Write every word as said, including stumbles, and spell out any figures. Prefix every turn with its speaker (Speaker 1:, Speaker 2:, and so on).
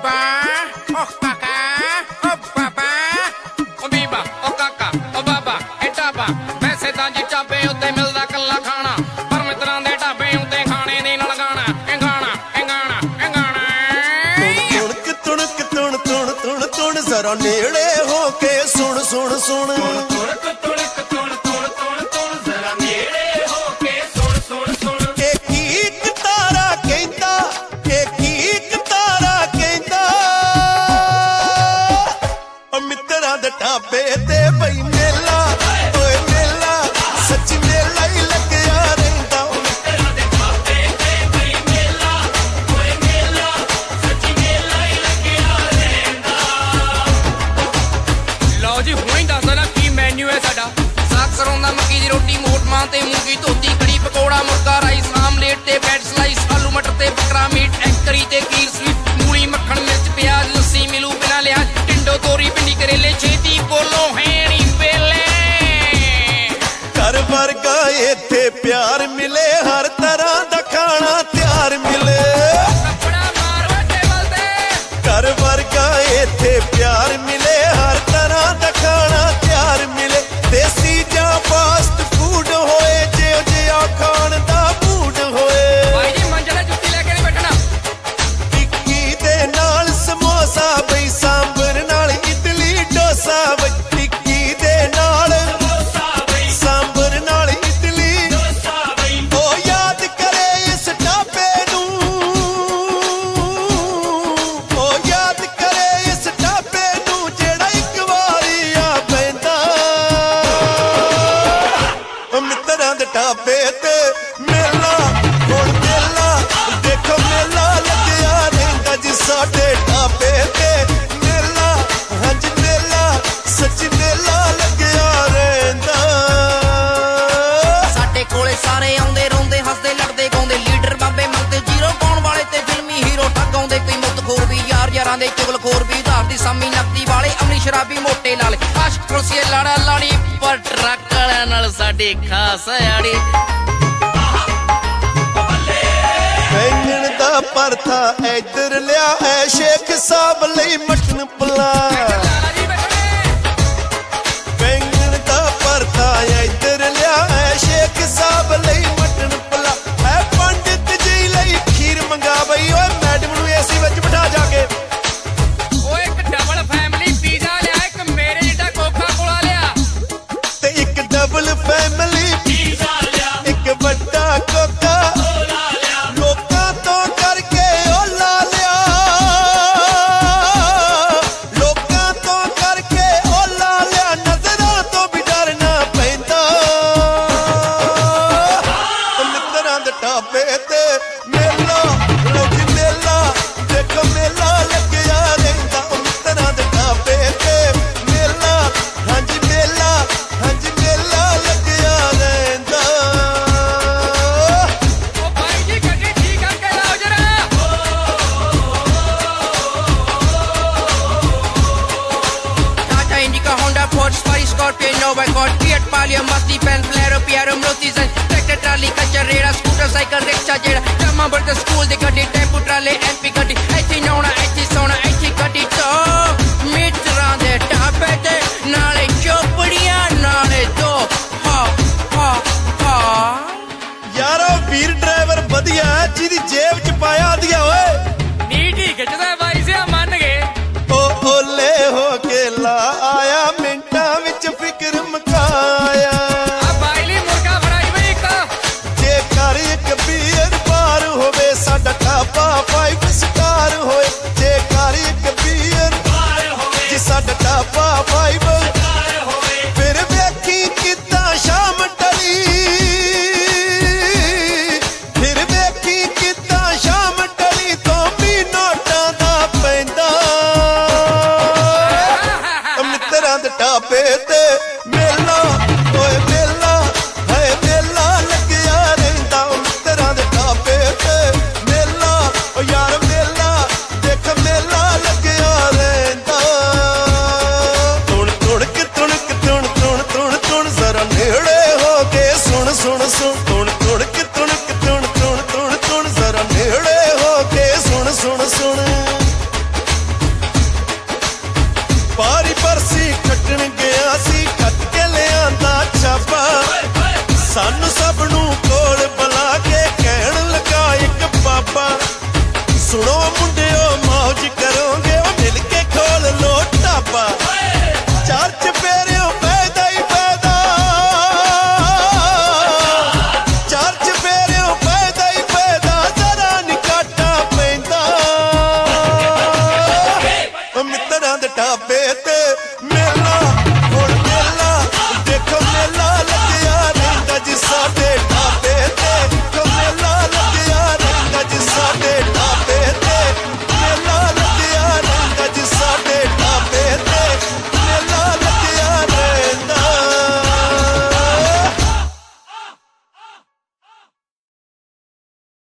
Speaker 1: ਬੀਬਾ ਓ ਕਾਕਾ ਓ ਬਾਬਾ ਓ ਬੀਬਾ ਓ ਕਾਕਾ ਓ ਬਾਬਾ ਇਹ ਢਾਬਾ ਵੈਸੇ ਤਾਂ ਜੀ ਢਾਬੇ ਉੱਤੇ ਮਿਲਦਾ ਕੱਲਾ ਖਾਣਾ ਪਰ ਮਿੱਤਰਾਂ ਦੇ ਢਾਬੇ ਉੱਤੇ ਖਾਣੇ ਦੇ ਨਾਲ ਗਾਣਾ ਇਹ ਗਾਣਾ ਇਹ ਗਾਣਾ ਇਹ ਗਾਣਾ
Speaker 2: ਤੁਣਕ ਤੁਣਕ ਤੁਣ ਤੁਣ ਤੁਣ ਤੁਣ ਜ਼ਰਾ ਨੇੜੇ ਹੋ ਕੇ ਸੁਣ ਸੁਣ ਸੁਣ
Speaker 3: ਤੁਣਕ ਤੁਣਕ ਤੁਣ ਤੁਣ ਤੁਣ ਤੁਣ ਜ਼ਰਾ ਨੇੜੇ ਹੋ ਕੇ ਸੁਣ ਸੁਣ ਸੁਣ
Speaker 2: ਕੇ ਕੀ ਤਾਰਾ ਕਹਿੰਦਾ ਕੇ ਕੀ ਤਾਰਾ ਕਹਿੰਦਾ ਓ ਮਿੱਤਰਾਂ ਦੇ ਢਾਬੇ ਤੇ ਬਈ ਮੇਲਾ ਓਏ ਮੇਲਾ ਸੱਚੀ ਮੇਲਾ ਹੀ ਲੱਗਿਆ ਰਹਿੰਦਾ
Speaker 3: ਮਿੱਤਰਾਂ ਦੇ ਢਾਬੇ ਤੇ ਬਈ ਮੇਲਾ ਓਏ ਮੇਲਾ ਸੱਚੀ ਮੇਲਾ ਹੀ ਲੱਗਿਆ ਰਹਿੰਦਾ।
Speaker 1: ਲਓ ਜੀ ਹੁਣੇ ਦੱਸ ਦੇਣਾ ਕੀ ਮੈਨੂ ਹੈ ਸਾਡਾ। ਸਾਗ ਸਰੋਂ ਦਾ ਮੱਕੀ ਦੀ ਰੋਟੀ ਮੋਟ ਮਾਂ ਤੇ ਮੂੰਗੀ ਧੋਤੀ ਕੜੀ ਪਕੌੜਾ ਮੁਰਗਾ ਰਾਈਸ ਆਮਲੇਟ ਤੇ ਬ੍ਰੈਡ ਸਲਾਈਸ ਆਲੂ ਮਟਰ ਤੇ ਬੱਕਰਾ ਮੀਟ ਐਗ ਕਰੀ ਤੇ ਖੀਰ ਸਵੀਟ ਮੂਲੀ ਮੱਖਣ ਮਿਰਚ ਪਿਆਜ਼ ਲੱਸੀ ਮਿਲੂ ਬਿਨਾ ਲਿਆਜ਼ ਟਿੰਡੋ ਤੋਰੀ ਪਿੰਡੀ ਕਰੇਲੇ ਛੇਤੀ ਬੋਲੋ ਹੈਣੀ ਵੇਲੇ
Speaker 2: ਘਰ ਵਰਗਾ ਇੱਥੇ ਪਿਆਰ ਮਿਲੇ ਹਰ ਤਰ੍ਹਾਂ ਦਾ ਖਾਣਾ ਤਿਆਰ ਮਿਲੇ
Speaker 1: ਕੱਪੜਾ ਮਾਰੋ ਟੇਬਲ ਤੇ
Speaker 2: ਘਰ ਵਰਗਾ ਇੱਥੇ ਪਿਆਰ ਮਿਲੇ ਹਰ ਤਰ੍ਹਾਂ ਦਾ ਖਾਣਾ ਤਿਆਰ ਮਿਲੇ ਦੇਸੀ ਜਾਂ ਫਾਸਟ ਫੂਡ ਹੋਏ ਜਿਉ ਜਿਹਾ ਖਾਣ ਦਾ ਮੂਡ ਹੋਏ
Speaker 1: ਭਾਈ ਜੀ ਮੰਜਲੇ ਜੁੱਤੀ ਲੈ ਕੇ ਨਹੀਂ ਬੈਠਣਾ
Speaker 2: ਟਿੱਕੀ ਦੇ ਨਾਲ ਸਮੋਸਾ ਬਈ ਸਾਂਬਰ ਨਾਲ ਇਡਲੀ ਡੋਸਾ ਬਈ ਟਿੱਕੀ ਦੇ ਨਾਲ ਸਾਂਬਰ ਨਾਲ ਇਡਲੀ ਉਹ ਯਾਦ ਕਰੇ ਇਸ ਢਾਬੇ ਨੂੰ ਉਹ ਯਾਦ ਕਰੇ ਇਸ ਢਾਬੇ ਨੂੰ ਜਿਹੜਾ ਇੱਕ ਵਾਰੀ ਆ ਪੈਂਦਾ ਉਹ ਮਿੱਤਰਾਂ ਦੇ ਢਾਬੇ ਤੇ ਮੇਲਾ ਹੁਣ ਮੇਲਾ ਦੇਖੋ ਮੇਲਾ ਲੱਗਿਆ ਰਹਿੰਦਾ ਜੀ ਸਾਡੇ ਢਾਬੇ ਤੇ ਮੇਲਾ ਹਾਂਜੀ ਮੇਲਾ ਸੱਚੀ ਮੇਲਾ ਲੱਗਿਆ ਰਹਿੰਦਾ
Speaker 4: ਸਾਡੇ ਕੋਲੇ ਸਾਰੇ ਆਉਂਦੇ ਰੋਂਦੇ ਹੱਸਦੇ ਲੜਦੇ ਗਾਉਂਦੇ ਲੀਡਰ ਬਾਬੇ ਮੰਗਦੇ ਜੀਰੋ ਪਾਉਣ ਵਾਲੇ ਤੇ ਫਿਲਮੀ ਹੀਰੋ ਠੱਗ ਆਉਂਦੇ ਕੋਈ ਮੁੱਤਖੋਰ ਵੀ ਯਾਰ ਯਾਰਾਂ ਦੇ ਚੁਗਲਖੋਰ ਵੀ ਉਧਾਰ ਦੀ ਸਾਮੀ ਨਕਦੀ ਵਾਲੇ ਅਮਲੀ ਸ਼ਰਾਬੀ ਮੋਟੇ ਲਾਲੇ ਆਸ਼ਕ ਖੁਰਸੀਏ ਲਾੜਾ ਲਾੜੀ ਪਰ ਟਰੱਕ ਵਾਲਿਆਂ ਨਾਲ ਸਾਡੀ ਖਾਸ ਆੜੀ
Speaker 2: ਬੈਂਗਣ ਦਾ ਪਰਥਾ ਇੱਧਰ ਲਿਆ ਐ ਸ਼ੇਖ ਸਾਹਿਬ ਲਈ ਮਟਨ ਪਲਾ
Speaker 1: ਲਾਲਾ ਜੀ ਬੈਠਣੇ
Speaker 2: ਬੈਂਗਣ ਦਾ ਪਰਥਾ ਇੱਧਰ ਲਿਆ ਐ ਸ਼ੇਖ ਸਾਹਿਬ ਲਈ ਮਟਨ ਪਲਾ ਐ ਪੰਡਿਤ ਜੀ ਲਈ ਖੀਰ ਮੰਗਾ ਬਈ ਓਏ ਮੈਡਮ ਨੂੰ ਏਸੀ ਵਿੱਚ ਬਿਠਾ ਜਾ ਕੇ
Speaker 1: ਓਏ ਇੱਕ ਡਬਲ ਫੈਮਿਲੀ ਪੀਜ਼ਾ ਲਿਆ ਇੱਕ ਮੇਰੇ ਜਿੱਡਾ ਕੋਕਾ ਕੋਲਾ ਲਿਆ
Speaker 2: ਤੇ ਇੱਕ ਡਬਲ ਫੈਮਿਲੀ
Speaker 3: ਪੀਜ਼ਾ ਲਿਆ
Speaker 2: ਇੱਕ ਵੱਡਾ ਕੋਕਾ
Speaker 3: ਕੋਲਾ ਲਿਆ
Speaker 2: ਲੋਕਾਂ ਤੋਂ ਕਰਕੇ ਉਹ ਲਾ ਲਿਆ ਲੋਕਾਂ ਤੋਂ ਕਰਕੇ ਉਹ ਲਾ ਲਿਆ ਨਜ਼ਰਾਂ ਤੋਂ ਵੀ ਡਰਨਾ ਪੈਂਦਾ ਉਹ ਮਿੱਤਰਾਂ ਦੇ ਢਾਬੇ ਤੇ ਮੇਲਾ ਲੋਕ ਮੇਲਾ ਦੇਖੋ ਮੇਲਾ ਲੱਗਿਆ ਰਹਿੰਦਾ ਉਹ ਮਿੱਤਰਾਂ ਦੇ ਢਾਬੇ ਤੇ ਮੇਲਾ ਹਾਂਜੀ ਮੇਲਾ ਹਾਂਜੀ ਮੇਲਾ ਲੱਗਿਆ ਰਹਿੰਦਾ
Speaker 1: ਓ ਭਾਈ ਜੀ ਗੱਡੀ ਠੀਕ ਕਰਕੇ ਲਾਓ ਜਰਾ
Speaker 4: Tata Indica Honda Ford Sparry Scorpio Nova Accord Fiat Palio Masti Pen Flero Piero Maruti Zen Tractor Trolley Kachar Reda Scooter Cycle Rickshaw ਜਿਹੜਾ ਜਮਾ ਬਰਦ ਸਕੂਲ ਦੀ ਗੱਡੀ ਟੈਂਪੂ ਟਰਾਲੇ ਐਮਪੀ ਗੱਡੀ ਇੱਥੇ ਨਹਾਉਣਾ ਇੱਥੇ ਸੌਣਾ ਇੱਥੇ ਗੱਡੀ ਤੋਂ ਮਿੱਤਰਾਂ ਦੇ ਢਾਬੇ ਤੇ ਨਾਲੇ ਚੋਪੜੀਆਂ ਨਾਲੇ ਦੋ ਹਾ ਹਾ ਹਾ
Speaker 2: ਯਾਰੋ ਵੀਰ ਡਰਾਈਵਰ ਵਧੀਆ ਜਿਹਦੀ ਜੇਬ ਚ ਪਾਇਆ ਆਂਦੀਆਂ ਓਏ
Speaker 1: ਨੀਟ ਹੀ ਖਿੱਚਦਾ